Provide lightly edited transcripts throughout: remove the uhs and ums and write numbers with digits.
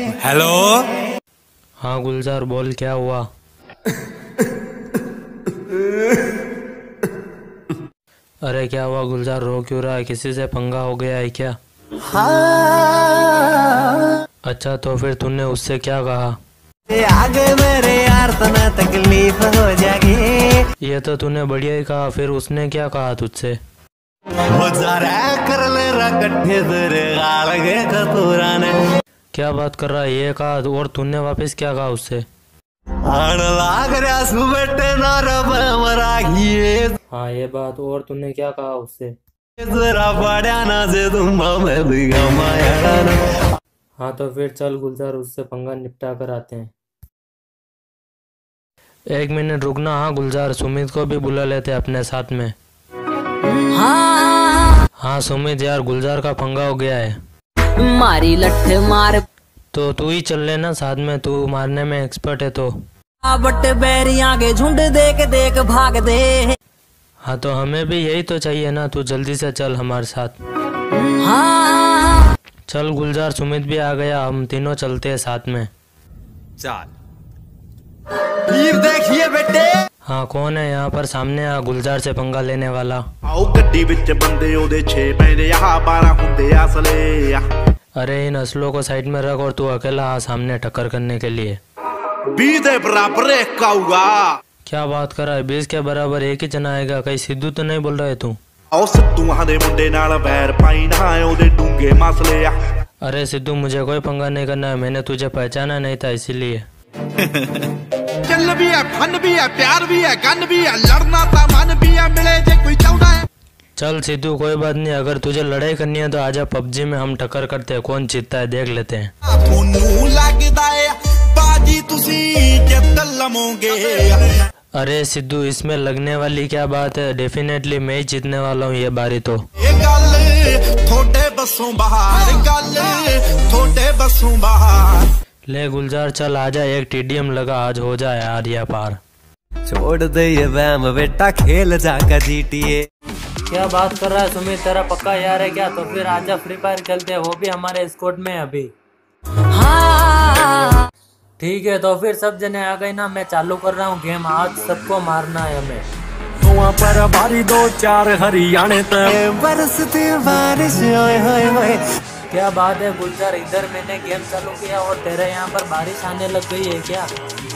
Hello. हाँ गुलजार बोल, क्या हुआ? अरे क्या हुआ गुलजार, रो क्यों रहा है? किसी से पंगा हो गया है क्या? अच्छा तो फिर तूने उससे क्या कहा? आगे मेरे यार तो ना तकलीफ हो जाएगी। ये तो तूने बढ़िया ही कहा, फिर उसने क्या कहा तुझसे? कर ले रखे तेरे गाल के कतूराने। क्या बात कर रहा है, ये कहा? और तूने वापस क्या कहा उससे? लाग रहा सुबह ना रब मरा घिए। हाँ ये बात, और तूने क्या कहा उससे? जरा बड़ा ना से तुम मैं दिगा माया ना। हाँ तो फिर चल गुलजार, उससे पंगा निपटा कर आते हैं। एक मिनट रुकना। हाँ गुलजार, सुमित को भी बुला लेते अपने साथ में। हाँ सुमित यार, गुलजार का पंगा हो गया है। मारी लठ मार तो तू ही चल लेना साथ में, तू मारने में एक्सपर्ट है तो। बट बैरियां के झुंड देख देख भाग दे। हाँ तो हमें भी यही तो चाहिए ना, तू जल्दी से चल हमारे साथ। हाँ चल गुलजार, सुमित भी आ गया, हम तीनों चलते हैं साथ में। चल। हीर देखिए बेटे। हाँ कौन है यहाँ पर? सामने आ, गुलजार से पंगा लेने वाला। आओ गड्डी विच बंदे ओदे 6 पैंदे आ 12 हुंदे असले। अरे इन असलों को साइड में रख और तू अकेला आ सामने टक्कर करने के लिए। 20 दे बराबर एक आऊगा। क्या बात कर रहा है? 20 के बराबर एक ही जना आएगा? कहीं सिद्धू तो नहीं बोल रहे तू? आओ सिद्धूआं दे मुंडे नाल वैर पाई ना ओदे डूंगे मसले आ। अरे सिद्धू, मुझे कोई पंगा नहीं करना है, मैंने तुझे पहचाना नहीं था इसीलिए। चल भी है, फन भी है, प्यार भी है, गन भी है, लड़ना ता मन भी है, मिले जे कोई चाहता है। चल सिद्धू कोई बात नहीं, अगर तुझे लड़ाई करनी है तो आजा, पबजी में हम टक्कर करते हैं, कौन जीतता है देख लेते हैं। थोनू लगदा है बाजी तुसी जित लमोगे। अरे सिद्धू, इसमें लगने वाली क्या बात है, डेफिनेटली मैं ही जीतने वाला हूँ ये बारी तो। ये गल थोड़े बसों बाहर, गल थोड़े बसों बाहर। ले गुलजार चल आजा, एक टीडीएम लगा, आज हो जाए यार ये पार। छोड़ दे ये वैम बेटा, खेल जाकर जीटीए। क्या बात कर रहा है सुमित, तेरा पक्का यार है क्या? तो फिर आजा फ्री फायर खेलते हैं, वो भी हमारे स्क्वाड में है अभी। हाँ ठीक है तो फिर सब जने आ गए ना, मैं चालू कर रहा हूँ गेम, आज सबको मारना है हमें। वहाँ पर भारी 2-4 हरियाणे तक बरसती बारिश। ओए होए होए। क्या बात है गुलजार, इधर मैंने गेम चालू किया और तेरे यहाँ पर बारिश आने लग गई है क्या?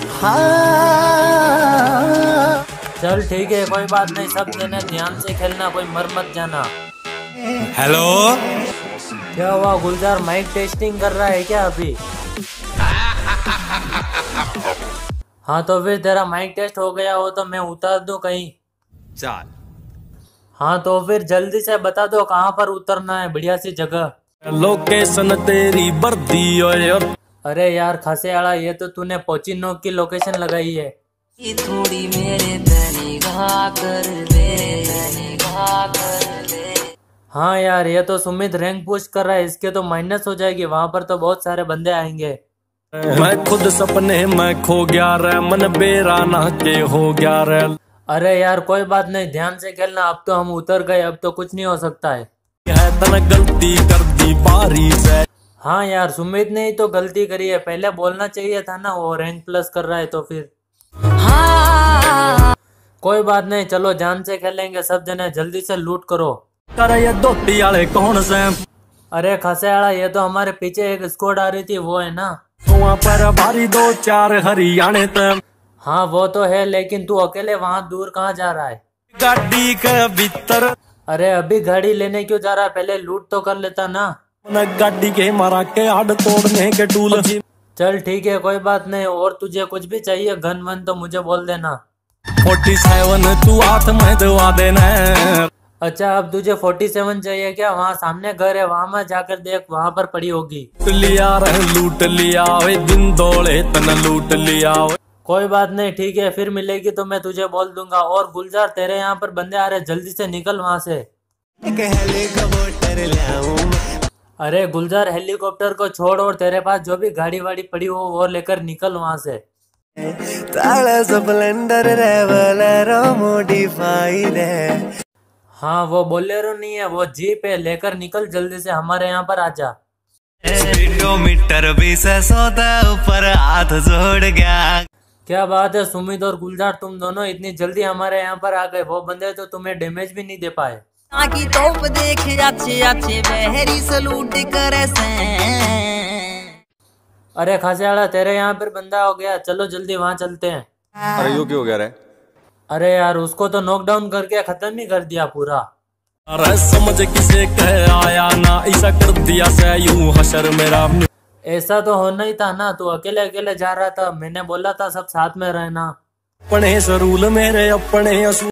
हाँ। चल ठीक है कोई बात नहीं, सब जने ध्यान से खेलना, कोई मर मत जाना। हेलो। क्या हुआ गुलजार, माइक टेस्टिंग कर रहा है क्या अभी? हाँ तो फिर तेरा माइक टेस्ट हो गया हो तो मैं उतार दूं कहीं? चल। हाँ तो फिर जल्दी से बता दो कहाँ पर उतरना है, बढ़िया सी जगह। लोकेशन तेरी बर्दी ओए। अरे यार खासे आड़ा, ये तो तूने पोचिनो की लोकेशन लगाई है। थोड़ी मेरे पे निगाह कर दे। हाँ यार, ये तो सुमित रैंक पुश कर रहा है, इसके तो माइनस हो जाएगी, वहां पर तो बहुत सारे बंदे आएंगे। मैं खुद सपने में खो गया रे, मन बेरा ना के हो गया रे। अरे यार कोई बात नहीं, ध्यान से खेलना, अब तो हम उतर गए, अब तो कुछ नहीं हो सकता है। तने गलती कर दी बारिश है। हाँ यार सुमित ने ही तो गलती करी है, पहले बोलना चाहिए था ना, वो रैंक प्लस कर रहा है तो फिर। हाँ कोई बात नहीं, चलो जान से खेलेंगे, सब जने जल्दी से लूट करो। अरे ये धोती वाले कौन से? अरे खासे आड़ा, ये तो हमारे पीछे एक स्क्वाड आ रही थी, वो है ना? वहाँ पर भारी 2-4 हरियाणे तक। हाँ वो तो है, लेकिन तू अकेले वहाँ दूर कहाँ जा रहा है? गाड़ी के भीतर। अरे अभी गाड़ी लेने क्यों जा रहा है, पहले लूट तो कर लेता ना। गाड़ी के मारा के हाथ तोड़ने के टूल। चल ठीक है कोई बात नहीं, और तुझे कुछ भी चाहिए गन वन तो मुझे बोल देना। 47 तू हाथ में दवा देना। अच्छा अब तुझे 47 चाहिए क्या? वहाँ सामने घर है, वहाँ मत जाकर देख, वहाँ पर पड़ी होगी। लिया रे लूट लिया वे, दिन दौड़े तन लूट लिया वे। कोई बात नहीं ठीक है, फिर मिलेगी तो मैं तुझे बोल दूंगा। और गुलजार तेरे यहाँ पर बंदे आ रहे, जल्दी से निकल वहाँ से। अरे गुलजार हेलीकॉप्टर को छोड़ और तेरे पास जो भी गाड़ी वाड़ी पड़ी हो वो लेकर निकल वहाँ से। स्प्लेंडर मॉडिफाइड है। हाँ वो बोलेरो नहीं है, वो जीप है, लेकर निकल जल्दी से, हमारे यहाँ पर आजा। स्पीडोमीटर भी से सोता ऊपर हाथ जोड़ गया। क्या बात है सुमित और गुलजार, तुम दोनों इतनी जल्दी हमारे यहाँ पर आ गए। वो बंदे तो तुम्हें डैमेज भी नहीं दे पाए। आकी तोप देख अच्छे अच्छे बहरी सलूट करे से। अरे खासियाड़ा, तेरे यहाँ पर बंदा हो गया, चलो जल्दी वहाँ चलते हैं। अरे यो क्यों हो गया रे? अरे यार, उसको तो नॉकडाउन करके खत्म ही कर दिया पूरा। अरे समझ किसे कह आया ना, ऐसा कर दिया से यूं हशर मेरा। ऐसा तो होना ही था ना, तू अकेले अकेले जा रहा था, मैंने बोला था सब साथ में रहना। अपने सरूल मेरे अपने